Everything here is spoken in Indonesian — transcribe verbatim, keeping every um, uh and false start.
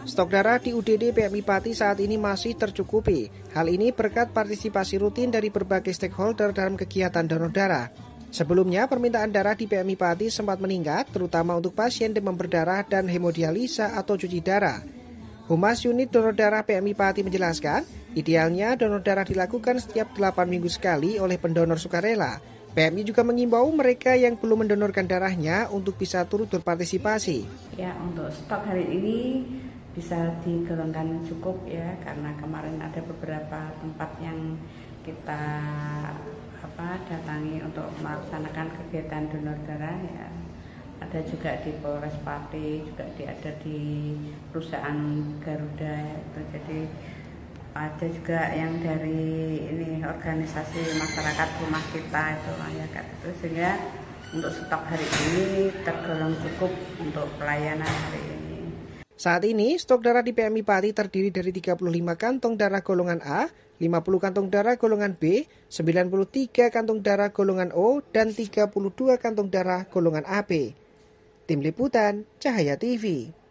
Stok darah di U D D P M I Pati saat ini masih tercukupi. Hal ini berkat partisipasi rutin dari berbagai stakeholder dalam kegiatan donor darah. Sebelumnya, permintaan darah di P M I Pati sempat meningkat, terutama untuk pasien demam berdarah dan hemodialisa atau cuci darah. Humas Unit Donor Darah P M I Pati menjelaskan, idealnya donor darah dilakukan setiap delapan minggu sekali oleh pendonor sukarela. P M I juga mengimbau mereka yang belum mendonorkan darahnya untuk bisa turut berpartisipasi. Ya, untuk stok hari ini bisa digolongkan cukup ya, karena kemarin ada beberapa tempat yang kita apa datangi untuk melaksanakan kegiatan donor darah ya. Ada juga di Polres Pati, juga di, ada di perusahaan Garuda itu. Jadi ada juga yang dari ini organisasi masyarakat rumah kita itu ya kan. Sehingga untuk stok hari ini tergolong cukup untuk pelayanan hari ini. Saat ini, stok darah di P M I Pati terdiri dari tiga puluh lima kantong darah golongan A, lima puluh kantong darah golongan B, sembilan puluh tiga kantong darah golongan O, dan tiga puluh dua kantong darah golongan A B. Tim Liputan, Cahaya T V.